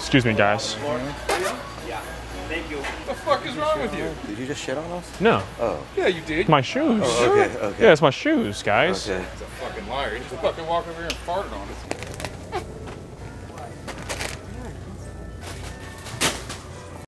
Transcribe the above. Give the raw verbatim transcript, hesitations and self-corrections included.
Excuse me, guys. Yeah. Thank you. What the fuck is wrong with you? Did you just shit on us? No. Oh. Yeah, you did. My shoes. Oh, okay, okay. Yeah, it's my shoes, guys. Okay. He's a fucking liar. He just fucking walked over here and farted on us.